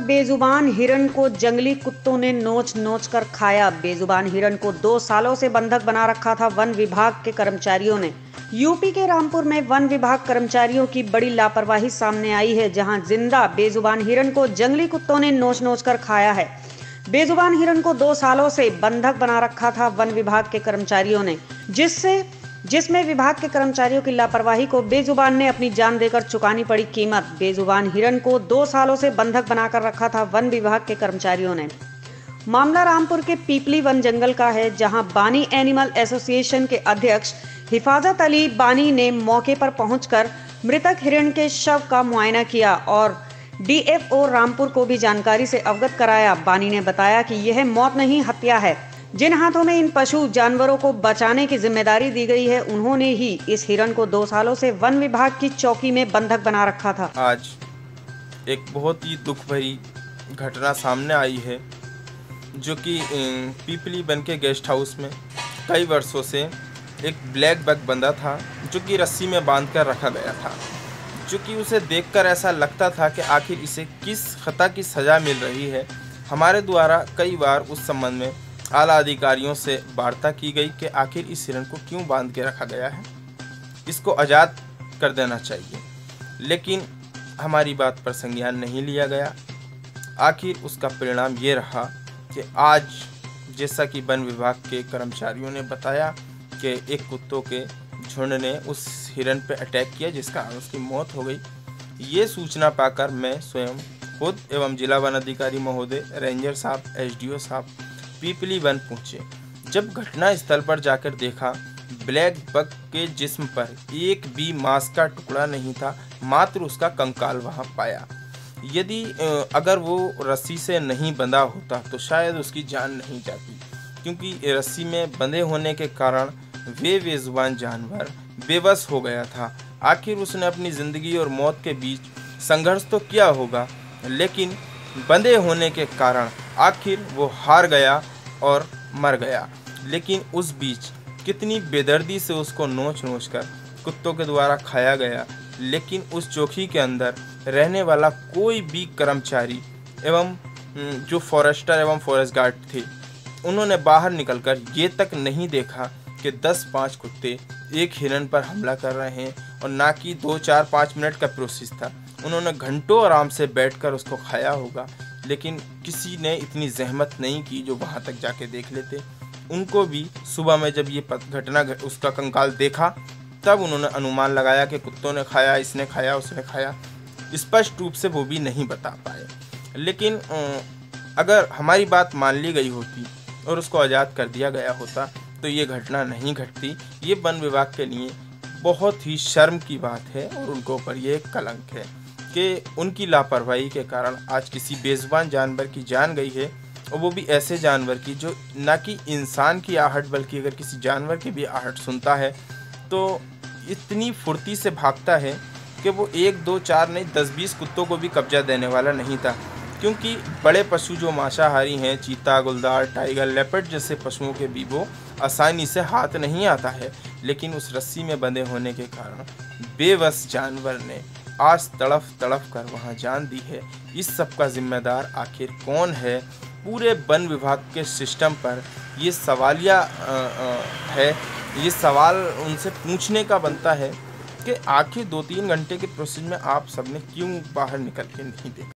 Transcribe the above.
बेजुबान हिरण को जंगली कुत्तों ने नोच नोच कर खाया। बेजुबान हिरण को 2 सालों से बंधक बना रखा था वन विभाग के कर्मचारियों ने। यूपी के रामपुर में वन विभाग कर्मचारियों की बड़ी लापरवाही सामने आई है, जहां जिंदा बेजुबान हिरण को जंगली कुत्तों ने नोच नोच कर खाया है। बेजुबान हिरण को 2 सालों से बंधक बना रखा था वन विभाग के कर्मचारियों ने, जिसमें विभाग के कर्मचारियों की लापरवाही को बेजुबान ने अपनी जान देकर चुकानी पड़ी कीमत। बेजुबान हिरण को 2 सालों से बंधक बनाकर रखा था वन विभाग के कर्मचारियों ने। मामला रामपुर के पीपली वन जंगल का है, जहां बानी एनिमल एसोसिएशन के अध्यक्ष हिफाजत अली बानी ने मौके पर पहुंचकर मृतक हिरण के शव का मुआयना किया और डीएफओ रामपुर को भी जानकारी से अवगत कराया। बानी ने बताया कि यह मौत नहीं, हत्या है। जिन हाथों में इन पशु जानवरों को बचाने की जिम्मेदारी दी गई है, उन्होंने ही इस हिरण को 2 सालों से वन विभाग की चौकी में बंधक बना रखा था। आज एक बहुत ही दुख भरी घटना सामने आई है, जो कि पीपली वन के गेस्ट हाउस में कई वर्षों से एक ब्लैक बग बंधा था, जो कि रस्सी में बांधकर रखा गया था। जो कि उसे देखकर ऐसा लगता था कि आखिर इसे किस खता की सज़ा मिल रही है। हमारे द्वारा कई बार उस संबंध में आला अधिकारियों से वार्ता की गई कि आखिर इस हिरण को क्यों बांध के रखा गया है, इसको आज़ाद कर देना चाहिए, लेकिन हमारी बात पर संज्ञान नहीं लिया गया। आखिर उसका परिणाम ये रहा कि आज, जैसा कि वन विभाग के कर्मचारियों ने बताया कि एक कुत्तों के झुंड ने उस हिरण पर अटैक किया, जिस कारण उसकी मौत हो गई। ये सूचना पाकर मैं स्वयं खुद एवं जिला वन अधिकारी महोदय, रेंजर साहब, एसडीओ साहब पीपली वन पहुँचे। जब घटना स्थल पर जाकर देखा, ब्लैक बग के जिस्म पर एक भी मांस का टुकड़ा नहीं था, मात्र उसका कंकाल वहां पाया। यदि अगर वो रस्सी से नहीं बंधा होता तो शायद उसकी जान नहीं जाती, क्योंकि रस्सी में बंधे होने के कारण वे बेजुबान जानवर बेबस हो गया था। आखिर उसने अपनी ज़िंदगी और मौत के बीच संघर्ष तो किया होगा, लेकिन बंधे होने के कारण आखिर वो हार गया और मर गया। लेकिन उस बीच कितनी बेदर्दी से उसको नोच नोच कर कुत्तों के द्वारा खाया गया, लेकिन उस चौकी के अंदर रहने वाला कोई भी कर्मचारी एवं जो फॉरेस्टर एवं फॉरेस्ट गार्ड थे, उन्होंने बाहर निकलकर ये तक नहीं देखा कि 10-5 कुत्ते एक हिरण पर हमला कर रहे हैं, और ना कि 2-4-5 मिनट का प्रोसेस था। उन्होंने घंटों आराम से बैठकर उसको खाया होगा, लेकिन किसी ने इतनी जहमत नहीं की जो वहाँ तक जाके देख लेते। उनको भी सुबह में जब ये घटना उसका कंकाल देखा, तब उन्होंने अनुमान लगाया कि कुत्तों ने खाया, इसने खाया, उसने खाया। स्पष्ट रूप से वो भी नहीं बता पाए। लेकिन अगर हमारी बात मान ली गई होती और उसको आज़ाद कर दिया गया होता तो ये घटना नहीं घटती। ये वन विभाग के लिए बहुत ही शर्म की बात है और उनके ऊपर ये कलंक है कि उनकी लापरवाही के कारण आज किसी बेजुबान जानवर की जान गई है, और वो भी ऐसे जानवर की जो ना कि इंसान की आहट बल्कि अगर किसी जानवर की भी आहट सुनता है तो इतनी फुर्ती से भागता है कि वो 1-2-4 नहीं 10-20 कुत्तों को भी कब्जा देने वाला नहीं था। क्योंकि बड़े पशु जो मांसाहारी हैं, चीता, गुलदार, टाइगर, लेपर्ड जैसे पशुओं के भी वो आसानी से हाथ नहीं आता है, लेकिन उस रस्सी में बंधे होने के कारण बेबस जानवर ने आज तड़फ तड़फ कर वहाँ जान दी है। इस सब का जिम्मेदार आखिर कौन है? पूरे वन विभाग के सिस्टम पर ये सवालिया है। ये सवाल उनसे पूछने का बनता है कि आखिर 2-3 घंटे के प्रोसेस में आप सबने क्यों बाहर निकल के नहीं देखा।